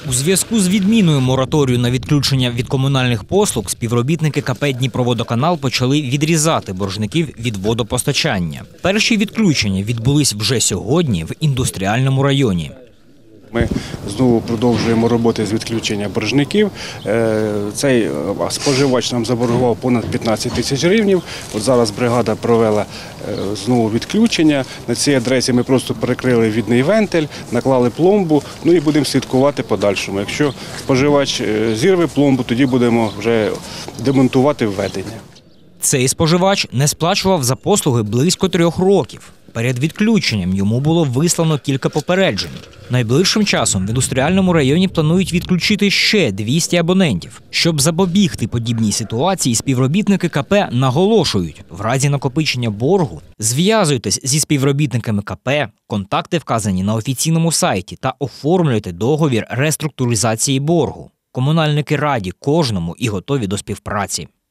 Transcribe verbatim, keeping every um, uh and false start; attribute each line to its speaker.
Speaker 1: У зв'язку з відміною мораторію на відключення від комунальних послуг співробітники КП «Дніпроводоканал» почали відрізати боржників від водопостачання. Перші відключення відбулись вже сьогодні в індустріальному районі.
Speaker 2: Ми знову продовжуємо роботи з відключення боржників. Цей споживач нам заборгував понад п'ятнадцять тисяч гривень. От зараз бригада провела знову відключення. На цій адресі ми просто перекрили відний вентиль, наклали пломбу, ну і будемо слідкувати подальшому. Якщо споживач зірве пломбу, тоді будемо вже демонтувати введення.
Speaker 1: Цей споживач не сплачував за послуги близько трьох років. Перед відключенням йому було вислано кілька попереджень. Найближчим часом в індустріальному районі планують відключити ще двісті абонентів. Щоб запобігти подібній ситуації, співробітники КП наголошують, в разі накопичення боргу зв'язуйтесь зі співробітниками КП, контакти вказані на офіційному сайті та оформлюйте договір реструктуризації боргу. Комунальники раді кожному і готові до співпраці.